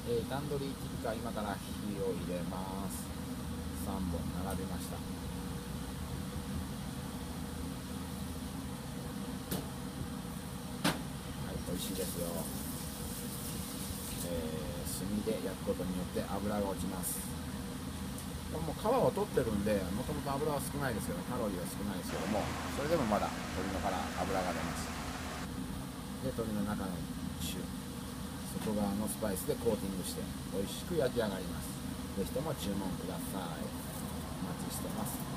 タンドリーキッカー、今から火を入れます。3本並べました。はい、美味しいですよ。炭で焼くことによって油が落ちます。もう皮を取ってるんで、もともと油は少ないですけど、カロリーは少ないですけども、それでもまだ鶏のから油が出ます。で、鶏の中の中、外側のスパイスでコーティングして美味しく焼き上がります。ぜひとも注文ください。お待ちしてます。